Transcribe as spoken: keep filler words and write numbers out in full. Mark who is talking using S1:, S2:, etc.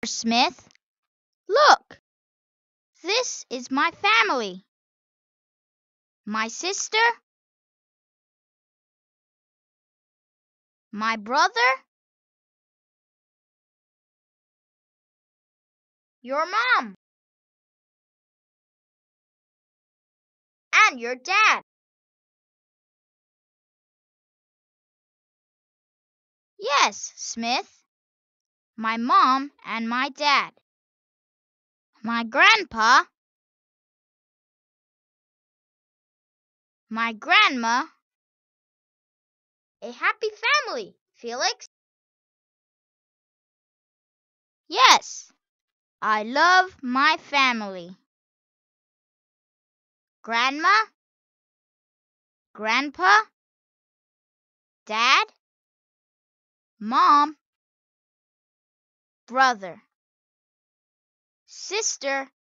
S1: Smith. Look, this is my family. My sister, my brother, your mom, and your dad. Yes, Smith, my mom and my dad. My grandpa, my grandma. A happy family, Felix. Yes, I love my family. Grandma, Grandpa, Dad, Mom, brother, sister,